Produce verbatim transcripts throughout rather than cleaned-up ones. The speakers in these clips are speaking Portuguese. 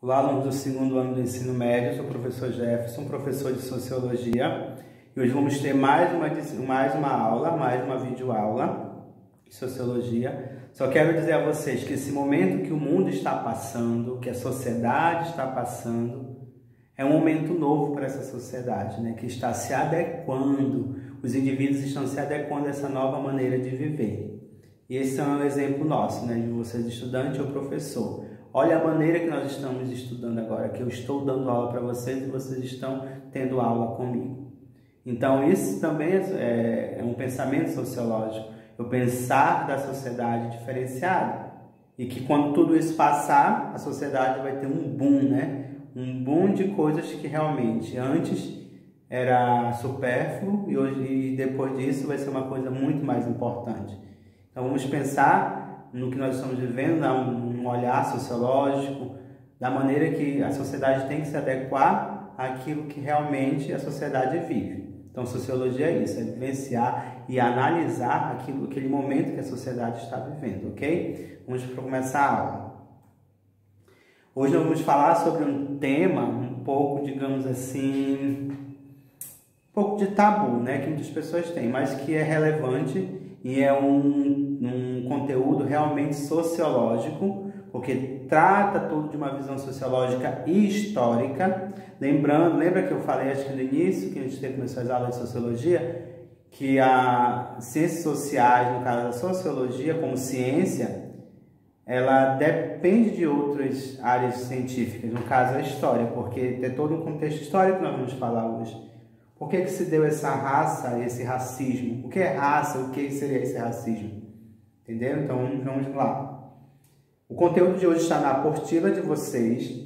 Olá, alunos do segundo ano do ensino médio, eu sou o professor Jefferson, professor de Sociologia, e hoje vamos ter mais uma, mais uma aula, mais uma videoaula de Sociologia. Só quero dizer a vocês que esse momento que o mundo está passando, que a sociedade está passando, é um momento novo para essa sociedade, né? Que está se adequando, os indivíduos estão se adequando a essa nova maneira de viver. E esse é um exemplo nosso, né? De vocês, estudante ou professor. Olha a maneira que nós estamos estudando agora, que eu estou dando aula para vocês e vocês estão tendo aula comigo. Então, isso também é, é um pensamento sociológico, eu pensar da sociedade diferenciada. E que quando tudo isso passar, a sociedade vai ter um boom, né? Um boom de coisas que realmente antes era supérfluo e hoje e depois disso vai ser uma coisa muito mais importante. Então, vamos pensar no que nós estamos vivendo, dar um olhar sociológico, da maneira que a sociedade tem que se adequar àquilo que realmente a sociedade vive. Então, sociologia é isso, é vivenciar e analisar aquilo, aquele momento que a sociedade está vivendo, ok? Vamos começar a aula. Hoje nós vamos falar sobre um tema um pouco, digamos assim, um pouco de tabu, né? Que muitas pessoas têm, mas que é relevante e é um, um conteúdo realmente sociológico, porque trata tudo de uma visão sociológica e histórica. Lembrando, lembra que eu falei, acho que no início, que a gente começou as aulas de sociologia, que as ciências sociais, no caso da sociologia como ciência, ela depende de outras áreas científicas, no caso a história, porque tem todo um contexto histórico que nós vamos falar hoje. Por que que se deu essa raça, esse racismo? O que é raça? O que seria esse racismo? Entendeu? Então, vamos lá. O conteúdo de hoje está na apostila de vocês,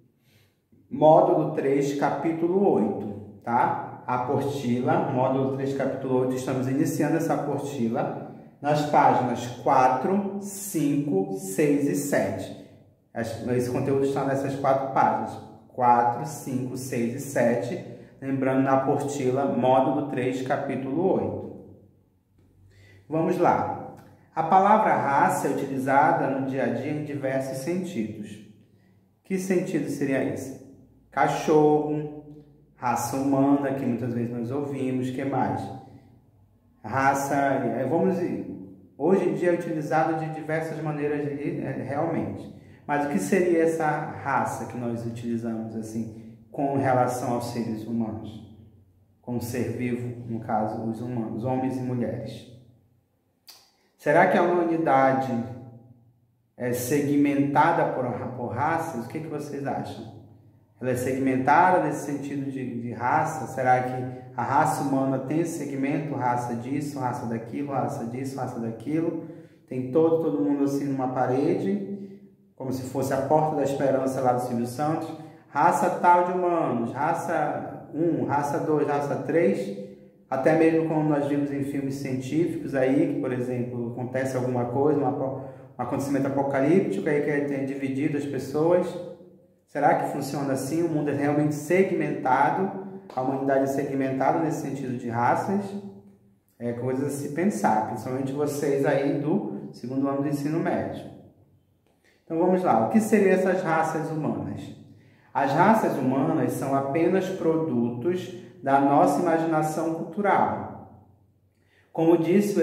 módulo três, capítulo oito, tá? Apostila, módulo três, capítulo oito, estamos iniciando essa apostila nas páginas quatro, cinco, seis e sete. Esse conteúdo está nessas quatro páginas, quatro, cinco, seis e sete. Lembrando, na apostila, módulo três, capítulo oito. Vamos lá. A palavra raça é utilizada no dia a dia em diversos sentidos. Que sentido seria esse? Cachorro, raça humana, que muitas vezes nós ouvimos, que mais? Raça, vamos hoje em dia é utilizado de diversas maneiras realmente. Mas o que seria essa raça que nós utilizamos assim? Com relação aos seres humanos, com o ser vivo, no caso, os humanos, homens e mulheres. Será que a humanidade é segmentada por, por raças? O que, que vocês acham? Ela é segmentada nesse sentido de, de raça? Será que a raça humana tem esse segmento? Raça disso, raça daquilo, raça disso, raça daquilo? Tem todo, todo mundo assim numa parede, como se fosse a porta da esperança lá do Silvio Santos. Raça tal de humanos, raça um, raça dois, raça três, até mesmo como nós vimos em filmes científicos aí, que, por exemplo, acontece alguma coisa, uma, um acontecimento apocalíptico aí que tem dividido as pessoas. Será que funciona assim? O mundo é realmente segmentado, a humanidade é segmentada nesse sentido de raças? É coisa a se pensar, principalmente vocês aí do segundo ano do ensino médio. Então vamos lá, o que seriam essas raças humanas? As raças humanas são apenas produtos da nossa imaginação cultural. Como disse o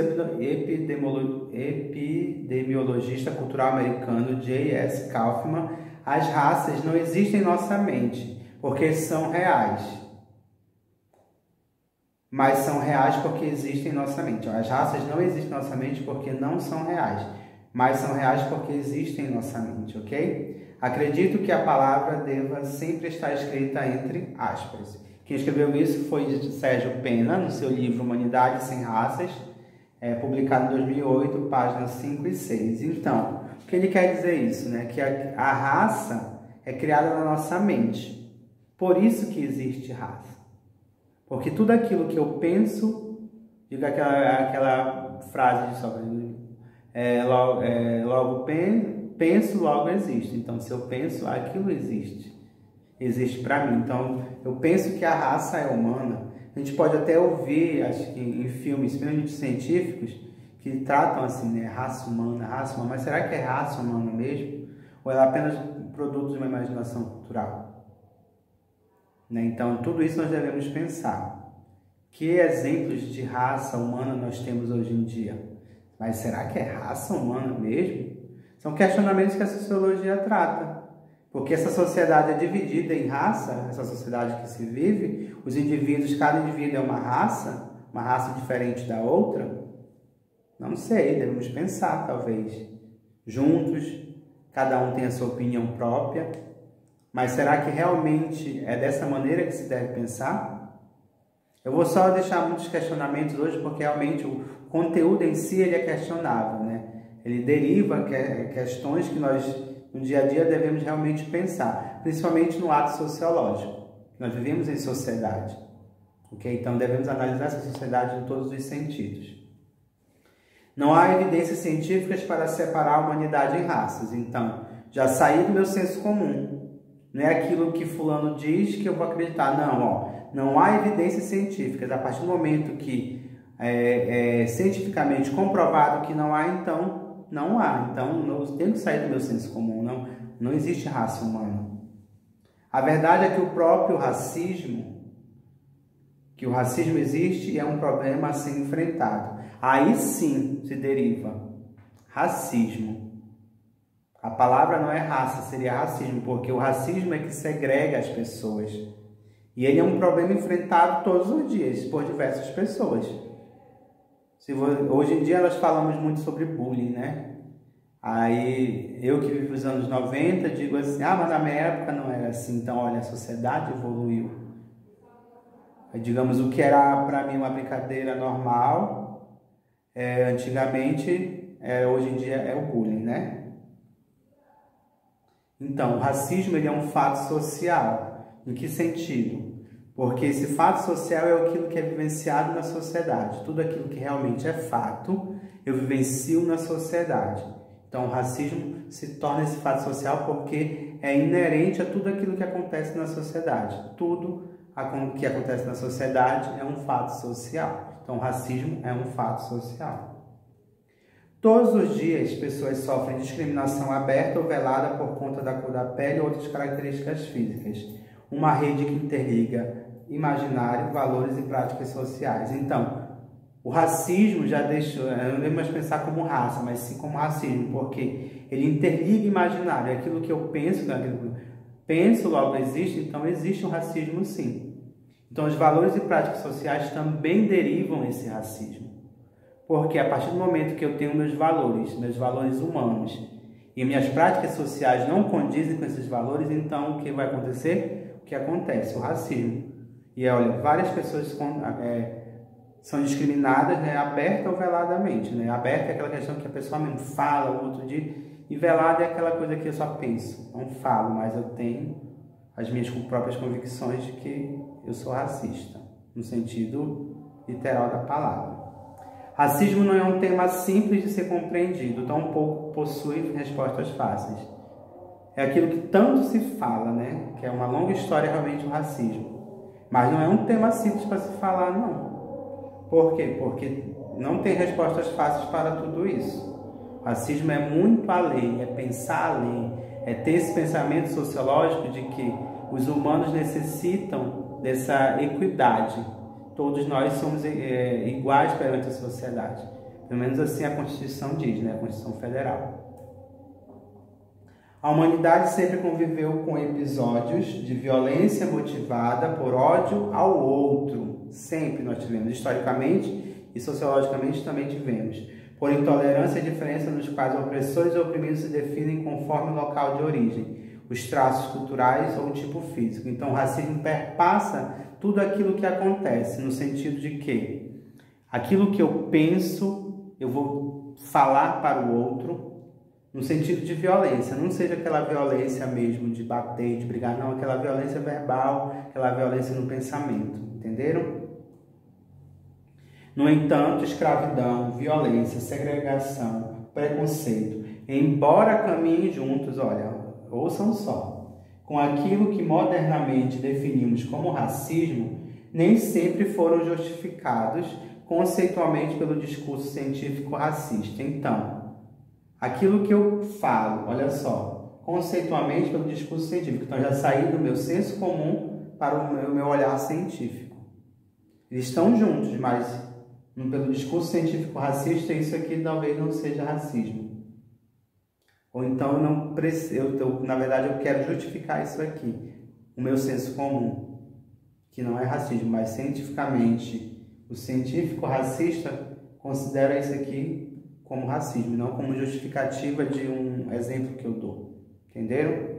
epidemiologista cultural americano J S Kaufman, as raças não existem em nossa mente, porque são reais. Mas são reais porque existem em nossa mente. As raças não existem em nossa mente porque não são reais, mas são reais porque existem em nossa mente, ok? Acredito que a palavra deva sempre estar escrita entre aspas. Quem escreveu isso foi Sérgio Pena, no seu livro Humanidade Sem Raças, é, publicado em dois mil e oito, páginas cinco e seis. Então, o que ele quer dizer isso? Né? Que a, a raça é criada na nossa mente. Por isso que existe raça. Porque tudo aquilo que eu penso, diga aquela, aquela frase de Sócrates, é, logo, é, logo penso, penso, logo existe. Então, se eu penso, aquilo existe. Existe para mim. Então, eu penso que a raça é humana. A gente pode até ouvir, acho que em filmes, principalmente científicos, que tratam assim, né? Raça humana, raça humana. Mas será que é raça humana mesmo? Ou ela apenas produto de uma imaginação cultural. Né? Então, tudo isso nós devemos pensar. Que exemplos de raça humana nós temos hoje em dia? Mas será que é raça humana mesmo? São questionamentos que a sociologia trata. Porque essa sociedade é dividida em raça, essa sociedade que se vive, os indivíduos, cada indivíduo é uma raça, uma raça diferente da outra? Não sei, devemos pensar, talvez. Juntos, cada um tem a sua opinião própria. Mas será que realmente é dessa maneira que se deve pensar? Eu vou só deixar muitos questionamentos hoje, porque realmente o conteúdo em si ele é questionável, né? Ele deriva questões que nós, no dia a dia, devemos realmente pensar, principalmente no ato sociológico. Nós vivemos em sociedade, ok? Então devemos analisar essa sociedade em todos os sentidos. Não há evidências científicas para separar a humanidade em raças, então já saí do meu senso comum. Não é aquilo que fulano diz que eu vou acreditar, não, ó. Não há evidências científicas. A partir do momento que é, é cientificamente comprovado que não há, então não há. Então, eu tenho que sair do meu senso comum. Não, não existe raça humana. A verdade é que o próprio racismo, que o racismo existe e é um problema a ser enfrentado. Aí sim se deriva racismo. A palavra não é raça, seria racismo, porque o racismo é que segrega as pessoas. E ele é um problema enfrentado todos os dias por diversas pessoas. Se hoje em dia nós falamos muito sobre bullying, né? Aí eu que vivo os anos noventa digo assim, ah, mas na minha época não era assim. Então, olha, a sociedade evoluiu. Aí, digamos, o que era para mim uma brincadeira normal, é, antigamente, é, hoje em dia é o bullying, né? Então, o racismo ele é um fato social. Em que sentido? Porque esse fato social é aquilo que é vivenciado na sociedade. Tudo aquilo que realmente é fato, eu vivencio na sociedade. Então, o racismo se torna esse fato social porque é inerente a tudo aquilo que acontece na sociedade. Tudo que acontece na sociedade é um fato social. Então, o racismo é um fato social. Todos os dias, pessoas sofrem discriminação aberta ou velada por conta da cor da pele ou outras características físicas. Uma rede que interliga imaginário, valores e práticas sociais. Então, o racismo já deixou, eu não devo mais pensar como raça, mas sim como racismo, porque ele interliga imaginário. É aquilo que eu penso, aquilo que eu penso, logo existe, então existe um racismo sim. Então, os valores e práticas sociais também derivam esse racismo. Porque a partir do momento que eu tenho meus valores, meus valores humanos, e minhas práticas sociais não condizem com esses valores, então o que vai acontecer? O que acontece? O racismo. E olha, várias pessoas é, são discriminadas, né, aberta ou veladamente. Né? Aberta é aquela questão que a pessoa mesmo fala, o outro dia, e velada é aquela coisa que eu só penso, não falo, mas eu tenho as minhas próprias convicções de que eu sou racista, no sentido literal da palavra. Racismo não é um tema simples de ser compreendido, tampouco possui respostas fáceis. É aquilo que tanto se fala, né? Que é uma longa história realmente o racismo. Mas não é um tema simples para se falar, não. Por quê? Porque não tem respostas fáceis para tudo isso. O racismo é muito além, é pensar além, é ter esse pensamento sociológico de que os humanos necessitam dessa equidade. Todos nós somos é, iguais perante a sociedade. Pelo menos assim a Constituição diz, né? A Constituição Federal. A humanidade sempre conviveu com episódios de violência motivada por ódio ao outro. Sempre nós tivemos, historicamente e sociologicamente também tivemos. Por intolerância e diferença nos quais opressores e oprimidos se definem conforme o local de origem, os traços culturais ou o tipo físico. Então, o racismo perpassa tudo aquilo que acontece, no sentido de que aquilo que eu penso, eu vou falar para o outro, no sentido de violência. Não seja aquela violência mesmo de bater, de brigar, não. Aquela violência verbal, aquela violência no pensamento. Entenderam? No entanto, escravidão, violência, segregação, preconceito, embora caminhem juntos, olha, ouçam só, com aquilo que modernamente definimos como racismo, nem sempre foram justificados conceitualmente pelo discurso científico racista. Então, aquilo que eu falo, olha só, conceitualmente pelo discurso científico. Então, já saí do meu senso comum para o meu, meu olhar científico. Eles estão juntos, mas pelo discurso científico racista, isso aqui talvez não seja racismo. Ou então, eu não preciso, eu, na verdade, eu quero justificar isso aqui. O meu senso comum, que não é racismo, mas cientificamente, o científico racista considera isso aqui como racismo, não como justificativa de um exemplo que eu dou. Entenderam?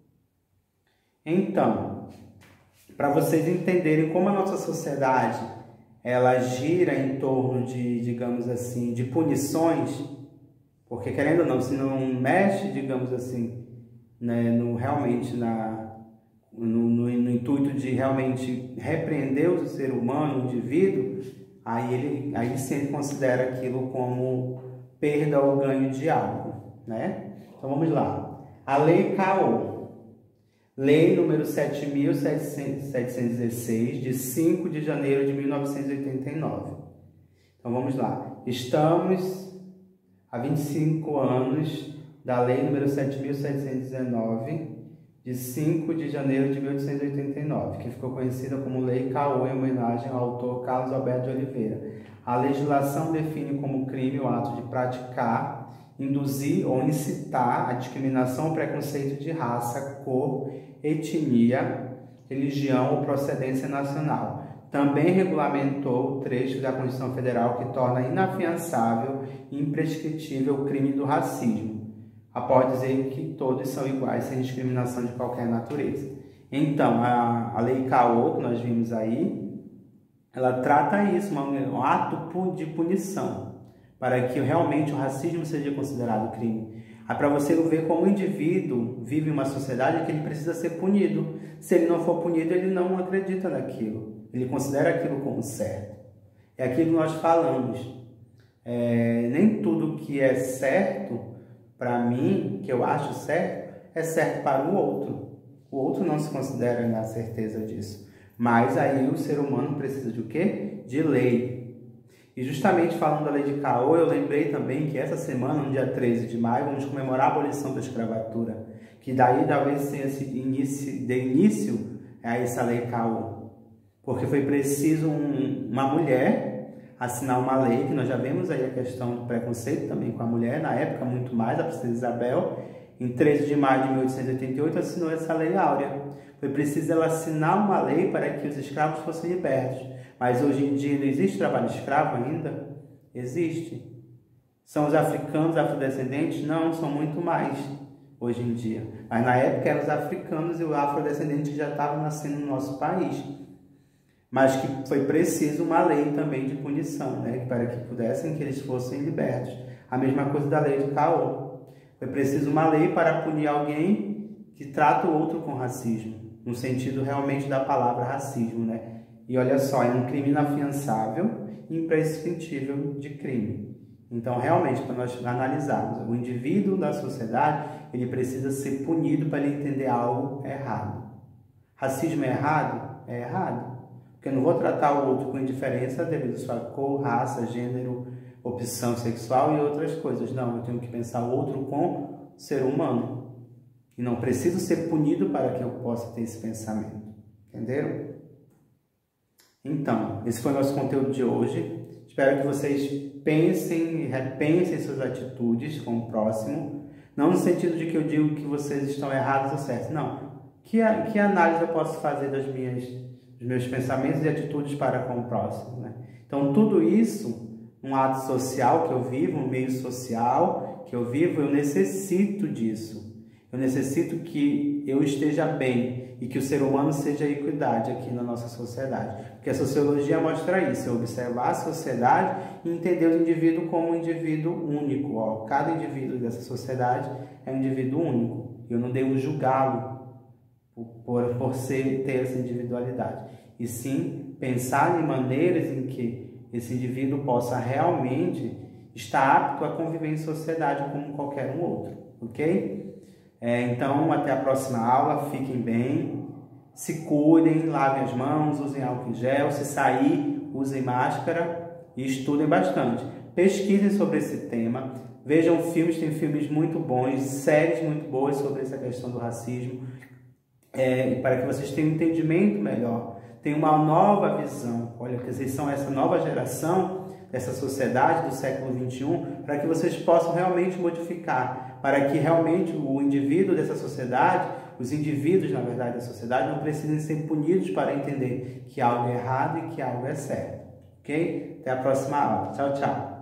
Então, para vocês entenderem como a nossa sociedade ela gira em torno de, digamos assim, de punições, porque querendo ou não, se não mexe, digamos assim, né, no, realmente na, no, no, no intuito de realmente repreender o ser humano, o indivíduo, aí, ele, aí sim ele considera aquilo como perda ou ganho de algo, né? Então vamos lá. A Lei K O, Lei número sete mil setecentos e dezesseis, de cinco de janeiro de mil novecentos e oitenta e nove. Então vamos lá. Estamos há vinte e cinco anos da Lei número sete mil setecentos e dezenove, de cinco de janeiro de mil oitocentos e oitenta e nove, que ficou conhecida como Lei K O em homenagem ao autor Carlos Alberto de Oliveira. A legislação define como crime o ato de praticar, induzir ou incitar a discriminação ou preconceito de raça, cor, etnia, religião ou procedência nacional. Também regulamentou o trecho da Constituição Federal que torna inafiançável e imprescritível o crime do racismo, após dizer que todos são iguais sem discriminação de qualquer natureza. Então, a, a Lei K O, que nós vimos aí, ela trata isso, um, um ato de punição, para que realmente o racismo seja considerado crime. É para você ver como o indivíduo vive em uma sociedade que ele precisa ser punido. Se ele não for punido, ele não acredita naquilo. Ele considera aquilo como certo. É aquilo que nós falamos. É, nem tudo que é certo para mim, que eu acho certo, é certo para o outro. O outro não se considera na certeza disso. Mas aí o ser humano precisa de o quê? De lei. E justamente falando da Lei de K O, eu lembrei também que essa semana, no dia treze de maio, vamos comemorar a abolição da escravatura. Que daí talvez tenha esse início, de início a essa Lei K O. Porque foi preciso um, uma mulher assinar uma lei, que nós já vemos aí a questão do preconceito também com a mulher, na época muito mais, a princesa Isabel, em treze de maio de mil oitocentos e oitenta e oito, assinou essa Lei Áurea. Foi preciso ela assinar uma lei para que os escravos fossem libertos. Mas hoje em dia não existe trabalho escravo ainda? Existe. São os africanos, afrodescendentes? Não, são muito mais hoje em dia. Mas na época eram os africanos e os afrodescendentes que já estavam nascendo no nosso país. Mas que foi preciso uma lei também de punição, né? Para que pudessem que eles fossem libertos. A mesma coisa da Lei de K O. Foi preciso uma lei para punir alguém que trata o outro com racismo, no sentido realmente da palavra racismo, né? E olha só, é um crime inafiançável e imprescritível de crime. Então, realmente, para nós analisarmos, o indivíduo da sociedade, ele precisa ser punido para ele entender algo errado. Racismo é errado? É errado. Porque eu não vou tratar o outro com indiferença devido à sua cor, raça, gênero, opção sexual e outras coisas. Não, eu tenho que pensar o outro como ser humano. E não preciso ser punido para que eu possa ter esse pensamento. Entenderam? Então, esse foi o nosso conteúdo de hoje. Espero que vocês pensem e repensem suas atitudes com o próximo. Não no sentido de que eu digo que vocês estão errados ou certos. Não. Que, que análise eu posso fazer das minhas, dos meus pensamentos e atitudes para com o próximo, né? Então, tudo isso, um ato social que eu vivo, um meio social que eu vivo, eu necessito disso. Eu necessito que eu esteja bem e que o ser humano seja equidade aqui na nossa sociedade. Porque a sociologia mostra isso, é observar a sociedade e entender o indivíduo como um indivíduo único. Ó. Cada indivíduo dessa sociedade é um indivíduo único. Eu não devo julgá-lo por, por, por ser, ter essa individualidade. E sim pensar em maneiras em que esse indivíduo possa realmente estar apto a conviver em sociedade como qualquer um outro. Ok? É, então, até a próxima aula, fiquem bem, se cuidem, lavem as mãos, usem álcool em gel, se sair, usem máscara e estudem bastante. Pesquisem sobre esse tema, Vejam filmes, tem filmes muito bons, séries muito boas sobre essa questão do racismo, é, para que vocês tenham um entendimento melhor, tenham uma nova visão. Olha, que vocês são essa nova geração dessa sociedade do século vinte e um, para que vocês possam realmente modificar, para que realmente o indivíduo dessa sociedade, os indivíduos, na verdade, da sociedade, não precisem ser punidos para entender que algo é errado e que algo é certo. Ok? Até a próxima aula. Tchau, tchau.